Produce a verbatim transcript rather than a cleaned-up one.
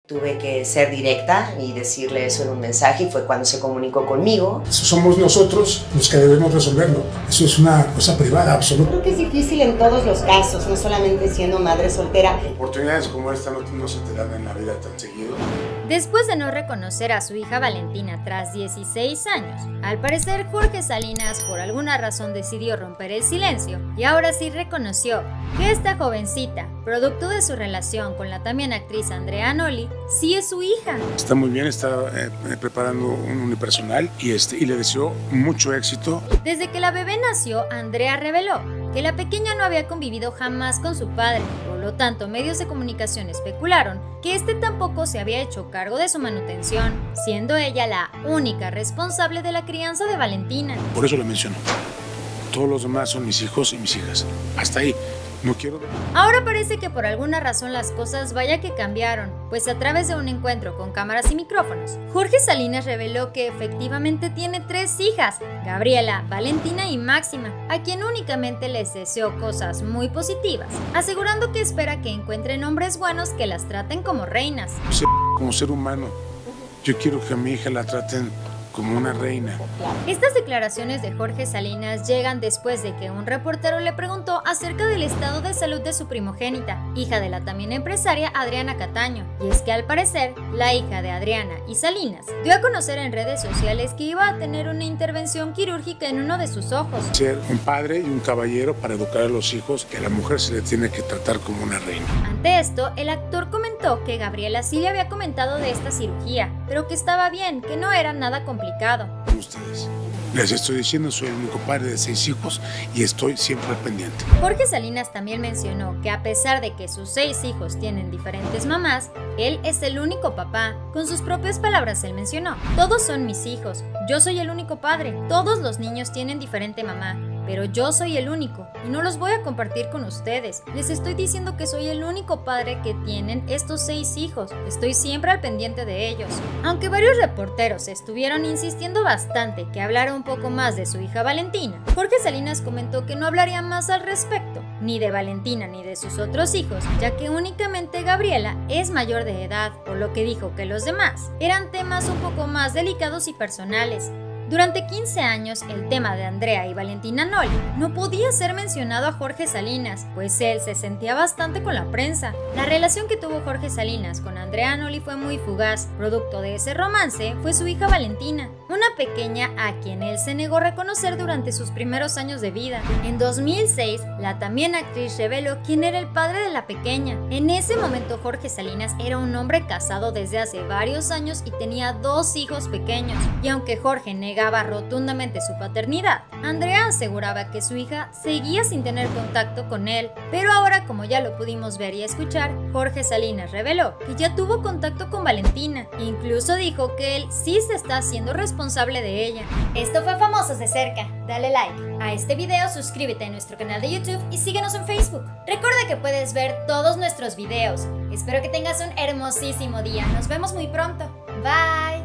Tuve que ser directa y decirle eso en un mensaje y fue cuando se comunicó conmigo. Somos nosotros los que debemos resolverlo. Eso es una cosa privada, absoluta. Creo que es difícil en todos los casos, no solamente siendo madre soltera. Oportunidades como esta no, no se te dan en la vida tan seguido. Después de no reconocer a su hija Valentina tras dieciséis años, al parecer Jorge Salinas por alguna razón decidió romper el silencio y ahora sí reconoció que esta jovencita, producto de su relación con la también actriz Andrea Noli, sí es su hija. Está muy bien, está eh, preparando un unipersonal y, este, y le deseo mucho éxito. Desde que la bebé nació, Andrea reveló que la pequeña no había convivido jamás con su padre, por lo tanto medios de comunicación especularon que este tampoco se había hecho cargo de su manutención, siendo ella la única responsable de la crianza de Valentina. Por eso lo menciono. Todos los demás son mis hijos y mis hijas. Hasta ahí. No quiero... Ahora parece que por alguna razón las cosas vaya que cambiaron, pues a través de un encuentro con cámaras y micrófonos, Jorge Salinas reveló que efectivamente tiene tres hijas, Gabriela, Valentina y Máxima, a quien únicamente les deseó cosas muy positivas, asegurando que espera que encuentren hombres buenos que las traten como reinas. Como ser humano, yo quiero que a mi hija la traten como una reina. Estas declaraciones de Jorge Salinas llegan después de que un reportero le preguntó acerca del estado de salud de su primogénita, hija de la también empresaria Adriana Cataño, y es que al parecer, la hija de Adriana y Salinas dio a conocer en redes sociales que iba a tener una intervención quirúrgica en uno de sus ojos. Ser un padre y un caballero para educar a los hijos, que a la mujer se le tiene que tratar como una reina. Ante esto, el actor comentó que Gabriela sí le había comentado de esta cirugía, pero que estaba bien, que no era nada complicado. Ustedes. Les estoy diciendo, soy el único padre de seis hijos y estoy siempre al pendiente. Jorge Salinas también mencionó que a pesar de que sus seis hijos tienen diferentes mamás, él es el único papá. Con sus propias palabras él mencionó: todos son mis hijos, yo soy el único padre, todos los niños tienen diferente mamá, pero yo soy el único y no los voy a compartir con ustedes. Les estoy diciendo que soy el único padre que tienen estos seis hijos. Estoy siempre al pendiente de ellos. Aunque varios reporteros estuvieron insistiendo bastante que hablara un poco más de su hija Valentina, Jorge Salinas comentó que no hablaría más al respecto, ni de Valentina ni de sus otros hijos, ya que únicamente Gabriela es mayor de edad, por lo que dijo que los demás eran temas un poco más delicados y personales. Durante quince años, el tema de Andrea y Valentina Noli no podía ser mencionado a Jorge Salinas, pues él se sentía bastante con la prensa. La relación que tuvo Jorge Salinas con Andrea Noli fue muy fugaz. Producto de ese romance fue su hija Valentina, una pequeña a quien él se negó a reconocer durante sus primeros años de vida. En dos mil seis, la también actriz reveló quién era el padre de la pequeña. En ese momento, Jorge Salinas era un hombre casado desde hace varios años y tenía dos hijos pequeños. Y aunque Jorge negaba rotundamente su paternidad, Andrea aseguraba que su hija seguía sin tener contacto con él. Pero ahora, como ya lo pudimos ver y escuchar, Jorge Salinas reveló que ya tuvo contacto con Valentina. Incluso dijo que él sí se está haciendo responsable de ella. Esto fue Famosos de Cerca. Dale like a este video, suscríbete a nuestro canal de YouTube y síguenos en Facebook. Recuerda que puedes ver todos nuestros videos. Espero que tengas un hermosísimo día. Nos vemos muy pronto. Bye.